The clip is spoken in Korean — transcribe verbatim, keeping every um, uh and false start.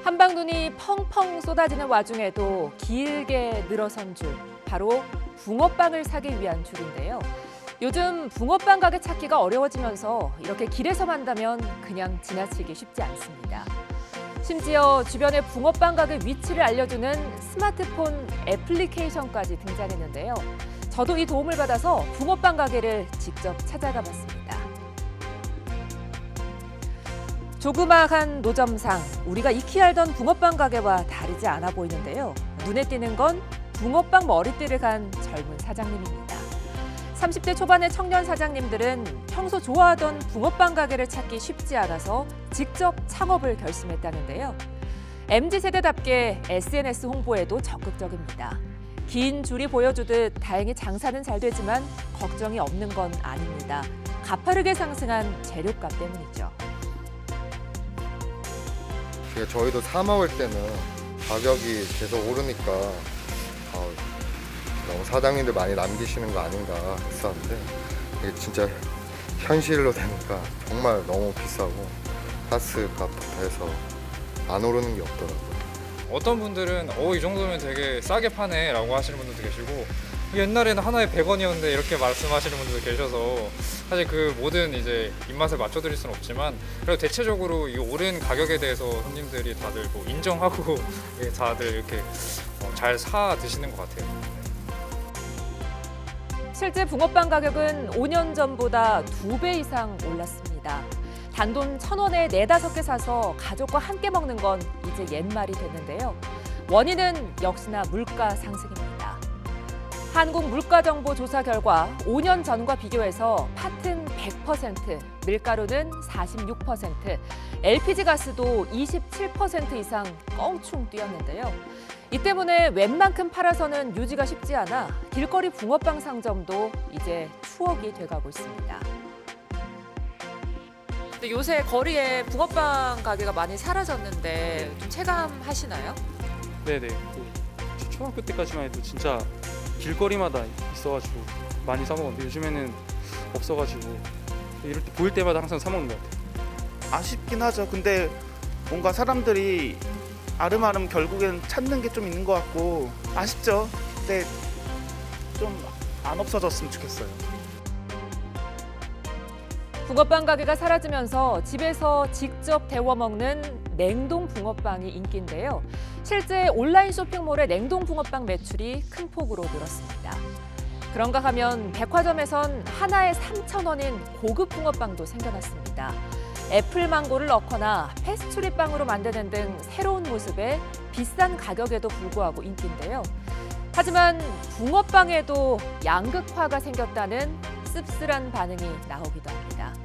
한방눈이 펑펑 쏟아지는 와중에도 길게 늘어선 줄, 바로 붕어빵을 사기 위한 줄인데요. 요즘 붕어빵 가게 찾기가 어려워지면서 이렇게 길에서 만다면 그냥 지나치기 쉽지 않습니다. 심지어 주변의 붕어빵 가게 위치를 알려주는 스마트폰 애플리케이션까지 등장했는데요. 저도 이 도움을 받아서 붕어빵 가게를 직접 찾아가 봤습니다. 조그마한 노점상, 우리가 익히 알던 붕어빵 가게와 다르지 않아 보이는데요. 눈에 띄는 건 붕어빵 머리띠를 간 젊은 사장님입니다. 삼십 대 초반의 청년 사장님들은 평소 좋아하던 붕어빵 가게를 찾기 쉽지 않아서 직접 창업을 결심했다는데요. 엠지 세대답게 에스엔에스 홍보에도 적극적입니다. 긴 줄이 보여주듯 다행히 장사는 잘 되지만 걱정이 없는 건 아닙니다. 가파르게 상승한 재료값 때문이죠. 저희도 사 먹을 때는 가격이 계속 오르니까 어, 너무 사장님들 많이 남기시는 거 아닌가 했었는데 이게 진짜 현실로 되니까 정말 너무 비싸고 가스 값부터 해서 안 오르는 게 없더라고요. 어떤 분들은 어, 이 정도면 되게 싸게 파네 라고 하시는 분들도 계시고, 옛날에는 하나에 백 원이었는데 이렇게 말씀하시는 분들도 계셔서 사실 그 모든 이제 입맛에 맞춰드릴 수는 없지만, 그래도 대체적으로 이 오른 가격에 대해서 손님들이 다들 뭐 인정하고 다들 이렇게 잘 사 드시는 것 같아요. 실제 붕어빵 가격은 오 년 전보다 두 배 이상 올랐습니다. 단돈 천 원에 네다섯 개 사서 가족과 함께 먹는 건 이제 옛말이 됐는데요. 원인은 역시나 물가 상승입니다. 한국물가정보조사 결과 오 년 전과 비교해서 팥은 백 퍼센트, 밀가루는 사십육 퍼센트, 엘피지 가스도 이십칠 퍼센트 이상 껑충 뛰었는데요. 이 때문에 웬만큼 팔아서는 유지가 쉽지 않아 길거리 붕어빵 상점도 이제 추억이 돼가고 있습니다. 근데 요새 거리에 붕어빵 가게가 많이 사라졌는데 좀 체감하시나요? 네네. 그 초등학교 때까지만 해도 진짜 길거리마다 있어가지고 많이 사 먹었는데 요즘에는 없어가지고 이럴 때 보일 때마다 항상 사 먹는 것 같아요. 아쉽긴 하죠. 근데 뭔가 사람들이 아름아름 결국엔 찾는 게 좀 있는 것 같고 아쉽죠. 근데 좀 안 없어졌으면 좋겠어요. 붕어빵 가게가 사라지면서 집에서 직접 데워 먹는 냉동 붕어빵이 인기인데요. 실제 온라인 쇼핑몰의 냉동 붕어빵 매출이 큰 폭으로 늘었습니다. 그런가 하면 백화점에선 하나에 삼천 원인 고급 붕어빵도 생겨났습니다. 애플망고를 넣거나 페스츄리빵으로 만드는 등 새로운 모습에 비싼 가격에도 불구하고 인기인데요. 하지만 붕어빵에도 양극화가 생겼다는 씁쓸한 반응이 나오기도 합니다.